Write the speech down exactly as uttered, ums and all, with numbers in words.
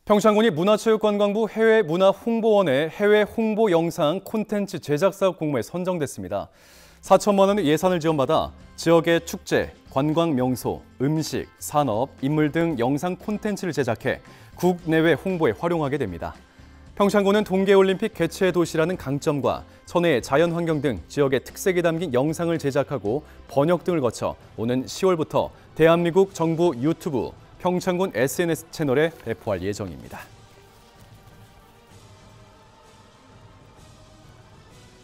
평창군이 문화체육관광부 해외문화홍보원의 해외 홍보 영상 콘텐츠 제작 사업 공모에 선정됐습니다. 사천만 원의 예산을 지원받아 지역의 축제, 관광 명소, 음식, 산업, 인물 등 영상 콘텐츠를 제작해 국내외 홍보에 활용하게 됩니다. 평창군은 동계올림픽 개최 도시라는 강점과 천혜의 자연환경 등 지역의 특색이 담긴 영상을 제작하고 번역 등을 거쳐 오는 시월부터 대한민국 정부 유튜브 평창군 에스엔에스 채널에 배포할 예정입니다.